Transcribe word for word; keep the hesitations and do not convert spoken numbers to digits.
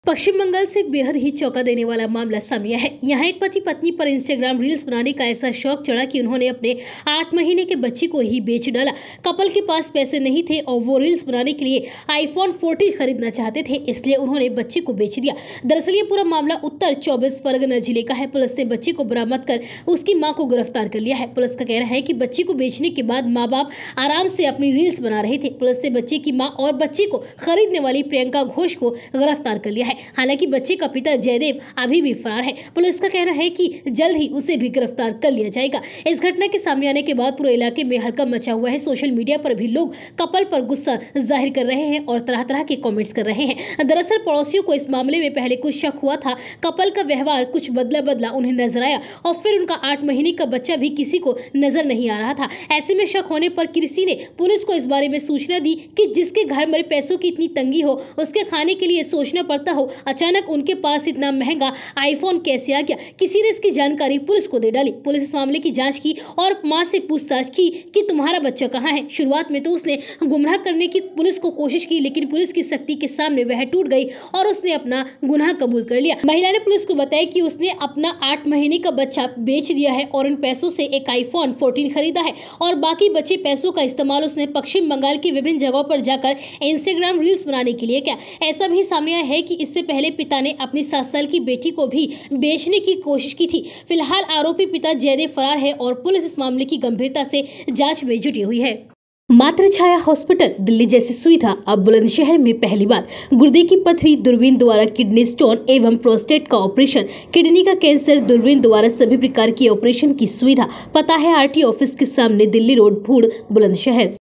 पश्चिम बंगाल से एक बेहद ही चौंका देने वाला मामला सामने आया है। यहाँ एक पति पत्नी पर इंस्टाग्राम रील्स बनाने का ऐसा शौक चढ़ा कि उन्होंने अपने आठ महीने के बच्चे को ही बेच डाला। कपल के पास पैसे नहीं थे और वो रील्स बनाने के लिए आईफोन चौदह खरीदना चाहते थे, इसलिए उन्होंने बच्चे को बेच दिया। दरअसल ये पूरा मामला उत्तर चौबीस परगना जिले का है। पुलिस ने बच्चे को बरामद कर उसकी माँ को गिरफ्तार कर लिया है। पुलिस का कहना है कि बच्चे को बेचने के बाद माँ बाप आराम से अपनी रील्स बना रहे थे। पुलिस ने बच्चे की माँ और बच्चे को खरीदने वाली प्रियंका घोष को गिरफ्तार कर लिया है। हालांकि बच्चे का पिता जयदेव अभी भी फरार है। पुलिस का कहना है कि जल्द ही उसे भी गिरफ्तार कर लिया जाएगा। इस घटना के सामने आने के बाद पूरे इलाके में हड़कंप मचा हुआ है। सोशल मीडिया पर भी लोग कपल पर गुस्सा जाहिर कर रहे हैं और तरह तरह के कमेंट्स कर रहे हैं। दरअसल पड़ोसियों को इस मामले में पहले कुछ शक हुआ था। कपल का व्यवहार कुछ बदला बदला उन्हें नजर आया और फिर उनका आठ महीने का बच्चा भी किसी को नजर नहीं आ रहा था। ऐसे में शक होने पर किसी ने पुलिस को इस बारे में सूचना दी कि जिसके घर में पैसों की इतनी तंगी हो, उसके खाने के लिए सोचना पड़ता हो, अचानक उनके पास इतना महंगा आईफोन कैसे आ गया। किसी ने इसकी जानकारी पुलिस को दे डाली। पुलिस इस मामले की जांच की और मां से पूछताछ की कि तुम्हारा बच्चा कहाँ है। शुरुआत में तो उसने गुमराह करने की पुलिस को कोशिश की, लेकिन पुलिस की सख्ती के सामने वह टूट गई और उसने अपना गुनाह कबूल कर लिया। महिला ने पुलिस को बताया कि उसने अपना आठ महीने का बच्चा बेच दिया है और उन पैसों से एक आईफोन चौदह खरीदा है और बाकी बचे पैसों का इस्तेमाल उसने पश्चिम बंगाल की विभिन्न जगहों पर जाकर इंस्टाग्राम रील्स बनाने के लिए किया। ऐसा भी सामने आया है कि इससे पहले पिता ने अपनी सात साल की बेटी को भी बेचने की कोशिश की थी। फिलहाल आरोपी पिता जयदेव फरार है और पुलिस इस मामले की गंभीरता से जांच में जुटी हुई है। मातृ छाया हॉस्पिटल दिल्ली जैसी सुविधा अब बुलंदशहर में पहली बार। गुर्दे की पथरी, दूरबीन द्वारा किडनी स्टोन एवं प्रोस्टेट का ऑपरेशन, किडनी का कैंसर, दूरबीन द्वारा सभी प्रकार की ऑपरेशन की सुविधा। पता है आरटी ऑफिस के सामने, दिल्ली रोड, भूड़, बुलंदशहर।